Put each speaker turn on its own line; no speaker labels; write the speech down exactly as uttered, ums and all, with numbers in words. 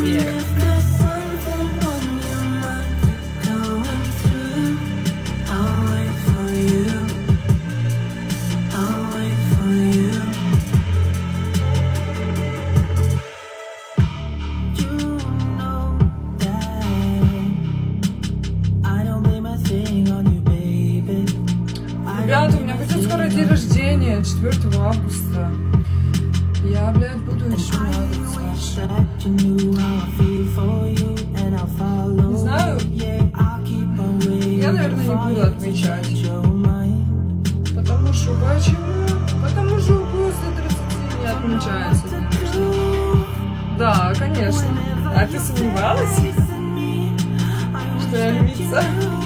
верю. Ребята, у меня будет скоро день рождения, четвёртого августа. Я, блядь, буду еще радоваться. Не знаю. Я, наверное, не буду отмечать. Потому что, почему? Потому что после тридцати не отмечается день рождения. Да, конечно. А ты сомневалась, что я львица?